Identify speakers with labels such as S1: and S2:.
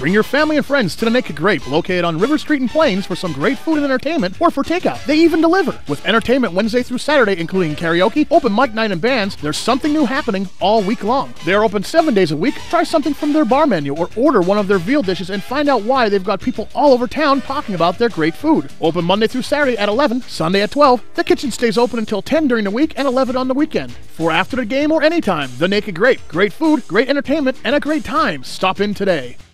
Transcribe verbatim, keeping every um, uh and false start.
S1: Bring your family and friends to the Naked Grape, located on River Street in Plains, for some great food and entertainment, or for takeout. They even deliver. With entertainment Wednesday through Saturday, including karaoke, open mic night, and bands, there's something new happening all week long. They are open seven days a week. Try something from their bar menu or order one of their veal dishes and find out why they've got people all over town talking about their great food. Open Monday through Saturday at eleven, Sunday at twelve. The kitchen stays open until ten during the week and eleven on the weekend. For after the game or anytime, the Naked Grape. Great food, great entertainment, and a great time. Stop in today.